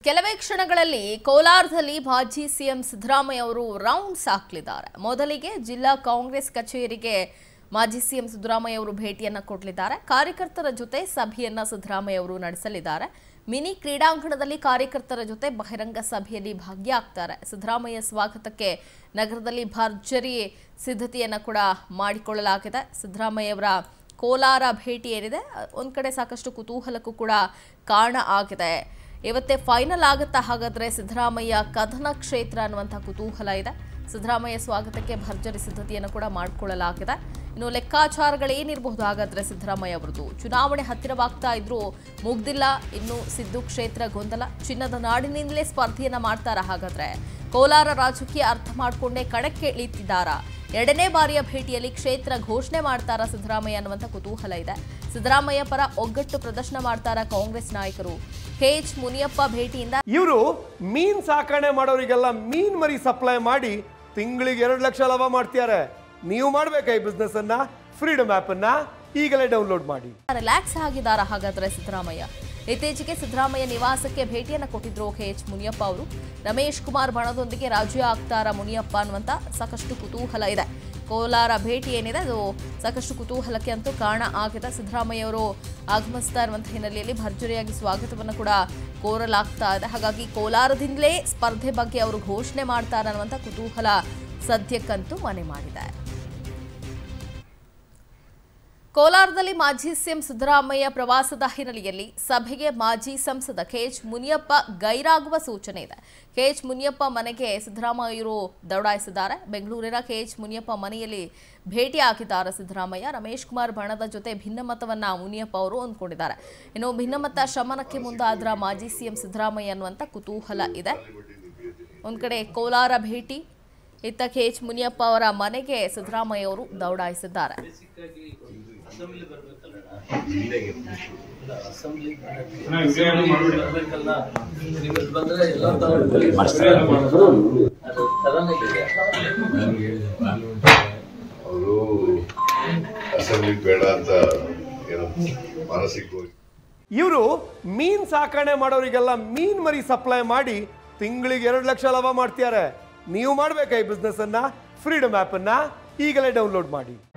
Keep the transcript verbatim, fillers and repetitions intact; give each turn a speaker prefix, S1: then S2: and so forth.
S1: ಕೆಲವೇ ಕ್ಷಣಗಳಲ್ಲಿ ಕೋಲಾರದಲ್ಲಿ ಮಾಜಿ ಸಿಎಂ ಸಿದ್ದರಾಮಯ್ಯ ಅವರು ರೌಂಡ್ಸ್ ಹಾಕಲಿದ್ದಾರೆ. ಮೊದಲಿಗೆ ಜಿಲ್ಲಾ ಕಾಂಗ್ರೆಸ್ ಕಚೇರಿಗೆ ಮಾಜಿ ಸಿಎಂ ಸಿದ್ದರಾಮಯ್ಯ ಅವರು ಭೇಟಿಯನ್ನ ಕೊಡಲಿದ್ದಾರೆ. ಕಾರ್ಯಕರ್ತರ ಜೊತೆ ಸಭೆಯನ್ನ ಸಿದ್ದರಾಮಯ್ಯ ಅವರು ನಡೆಸಲಿದ್ದಾರೆ. ಮಿನಿ ಕ್ರೀಡಾಂಗಣದಲ್ಲಿ ಕಾರ್ಯಕರ್ತರ ಜೊತೆ ಬಹಿರಂಗ ಸಭೆಯಲ್ಲಿ ಭಾಗಿಯಾಗ್ತಾರೆ. ಸಿದ್ದರಾಮಯ್ಯ ಸ್ವಾಗತಕ್ಕೆ ನಗರದಲ್ಲಿ ಭರ್ಜರಿ ಸಿದ್ಧತೆಯನ್ನ ಕೂಡ ಮಾಡಿಕೊಳ್ಳಲಾಗಿದೆ. ಸಿದ್ದರಾಮಯ್ಯ ಅವರ ಕೋಲಾರ ಭೇಟಿ ಏನಿದೆ ಒಂದ್ ಕಡೆ ಸಾಕಷ್ಟು ಕುತೂಹಲಕ್ಕೂ ಕೂಡ ಕಾರಣ ಆಗಿದೆ. ಇವತ್ತೇ ಫೈನಲ್ ಆಗುತ್ತಾ ಹಾಗಾದ್ರೆ ಸಿದ್ದರಾಮಯ್ಯ ಕದನ ಕ್ಷೇತ್ರ ಅನ್ನುವಂಥ ಕುತೂಹಲ ಇದೆ. ಸಿದ್ದರಾಮಯ್ಯ ಸ್ವಾಗತಕ್ಕೆ ಭರ್ಜರಿ ಸಿದ್ಧತೆಯನ್ನು ಕೂಡ ಮಾಡಿಕೊಳ್ಳಲಾಗಿದೆ. ಇನ್ನು ಲೆಕ್ಕಾಚಾರಗಳೇನಿರಬಹುದು ಹಾಗಾದ್ರೆ ಸಿದ್ದರಾಮಯ್ಯ ಅವರದು ಚುನಾವಣೆ ಹತ್ತಿರವಾಗ್ತಾ ಇದ್ರು ಮುಗ್ದಿಲ್ಲ, ಇನ್ನು ಸಿದ್ದು ಕ್ಷೇತ್ರ ಗೊಂದಲ, ಚಿನ್ನದ ನಾಡಿನಿಂದಲೇ ಸ್ಪರ್ಧೆಯನ್ನ ಮಾಡ್ತಾರ. ಹಾಗಾದ್ರೆ ಕೋಲಾರ ರಾಜಕೀಯ ಅರ್ಥ ಮಾಡಿಕೊಂಡೇ ಕಣಕ್ಕೆ ಇಳಿತಿದ್ದಾರಾ? ಎರಡನೇ ಬಾರಿಯ ಭೇಟಿಯಲ್ಲಿ ಕ್ಷೇತ್ರ ಘೋಷಣೆ ಮಾಡ್ತಾರ ಸಿದ್ದರಾಮಯ್ಯ ಅನ್ನುವಂಥ ಕುತೂಹಲ ಇದೆ. ಸಿದ್ದರಾಮಯ್ಯ ಪರ ಒಗ್ಗಟ್ಟು ಪ್ರದರ್ಶನ ಮಾಡ್ತಾರ ಕಾಂಗ್ರೆಸ್ ನಾಯಕರು. ಕೆ ಎಚ್ ಮುನಿಯಪ್ಪ ಭೇಟಿಯಿಂದ
S2: ಇವರು ಮೀನ್ ಸಾಕಣೆ ಮಾಡೋರಿಗೆಲ್ಲ ಮೀನ್ ಮರಿ ಸಪ್ಲೈ ಮಾಡಿ ತಿಂಗಳಿಗೆ ಎರಡು ಲಕ್ಷ ಲಾಭ ಮಾಡ್ತಿದ್ದಾರೆ. ನೀವು ಮಾಡ್ಬೇಕಾ ಈ ಬಿಸ್ನೆಸ್ ಅನ್ನ? ಫ್ರೀಡಮ್ ಆಪ್ ಅನ್ನ ಈಗಲೇ ಡೌನ್ಲೋಡ್ ಮಾಡಿ.
S1: ರಿಲ್ಯಾಕ್ಸ್ ಆಗಿದ್ದಾರ ಹಾಗಾದ್ರೆ ಸಿದ್ದರಾಮಯ್ಯ. ಇತ್ತೀಚೆಗೆ ಸಿದ್ದರಾಮಯ್ಯ ನಿವಾಸಕ್ಕೆ ಭೇಟಿಯನ್ನು ಕೊಟ್ಟಿದ್ರು ಕೆ ಎಚ್ ಮುನಿಯಪ್ಪ ಅವರು. ರಮೇಶ್ ಕುಮಾರ್ ಬಣದೊಂದಿಗೆ ರಾಜ್ಯ ಆಗ್ತಾರ ಮುನಿಯಪ್ಪ ಅನ್ನುವಂಥ ಸಾಕಷ್ಟು ಕುತೂಹಲ ಇದೆ. ಕೋಲಾರ ಭೇಟಿ ಏನಿದೆ ಅದು ಸಾಕಷ್ಟು ಕುತೂಹಲಕ್ಕೆ ಅಂತೂ ಕಾರಣ ಆಗಿದೆ. ಸಿದ್ದರಾಮಯ್ಯ ಅವರು ಆಗಮಿಸ್ತಾ ಇರುವಂಥ ಹಿನ್ನೆಲೆಯಲ್ಲಿ ಭರ್ಜರಿಯಾಗಿ ಸ್ವಾಗತವನ್ನು ಕೂಡ ಕೋರಲಾಗ್ತಾ ಇದೆ. ಹಾಗಾಗಿ ಕೋಲಾರದಿಂದಲೇ ಸ್ಪರ್ಧೆ ಬಗ್ಗೆ ಅವರು ಘೋಷಣೆ ಮಾಡ್ತಾರೆ ಅನ್ನುವಂಥ ಕುತೂಹಲ ಸದ್ಯಕ್ಕಂತೂ ಮನೆ ಮಾಡಿದೆ. ಕೋಲಾರದಲ್ಲಿ ಮಾಜಿ ಸಿಎಂ ಸಿದ್ದರಾಮಯ್ಯ ಪ್ರವಾಸದ ಹಿನ್ನೆಲೆಯಲ್ಲಿ ಸಭೆಗೆ ಮಾಜಿ ಸಂಸದ ಕೆ ಎಚ್ ಮುನಿಯಪ್ಪ ಗೈರಾಗುವ ಸೂಚನೆ ಇದೆ. ಕೆ ಎಚ್ ಮುನಿಯಪ್ಪ ಮನೆಗೆ ಸಿದ್ದರಾಮಯ್ಯರು ದೌಡಾಯಿಸಿದ್ದಾರೆ. ಬೆಂಗಳೂರಿನ ಕೆ ಎಚ್ ಮುನಿಯಪ್ಪ ಮನೆಯಲ್ಲಿ ಭೇಟಿ ಹಾಕಿದ್ದಾರೆ ಸಿದ್ದರಾಮಯ್ಯ. ರಮೇಶ್ ಕುಮಾರ್ ಬಣದ ಜೊತೆ ಭಿನ್ನಮತವನ್ನ ಮುನಿಯಪ್ಪ ಅವರು ಅಂದ್ಕೊಂಡಿದ್ದಾರೆ. ಇನ್ನು ಭಿನ್ನಮತ ಶಮನಕ್ಕೆ ಮುಂದಾದ್ರ ಮಾಜಿ ಸಿಎಂ ಸಿದ್ದರಾಮಯ್ಯ ಅನ್ನುವಂಥ ಕುತೂಹಲ ಇದೆ. ಒಂದ್ ಕಡೆ ಕೋಲಾರ ಭೇಟಿ, ಇತ್ತ ಕೆ ಎಚ್ ಮುನಿಯಪ್ಪ ಅವರ ಮನೆಗೆ ಸಿದ್ದರಾಮಯ್ಯ ಅವರು ದೌಡಾಯಿಸಿದ್ದಾರೆ.
S2: ಇವರು ಮೀನ್ ಸಾಕಣೆ ಮಾಡೋರಿಗೆಲ್ಲ ಮೀನ್ ಮರಿ ಸಪ್ಲೈ ಮಾಡಿ ತಿಂಗಳಿಗೆ ಎರಡು ಲಕ್ಷ ಲಾಭ ಮಾಡ್ತಿದ್ದಾರೆ. ನೀವು ಮಾಡ್ಬೇಕಾ ಈ ಬಿಸ್ನೆಸ್ ಅನ್ನ? ಫ್ರೀಡಮ್ ಆಪ್ ಅನ್ನ ಈಗಲೇ ಡೌನ್ಲೋಡ್ ಮಾಡಿ.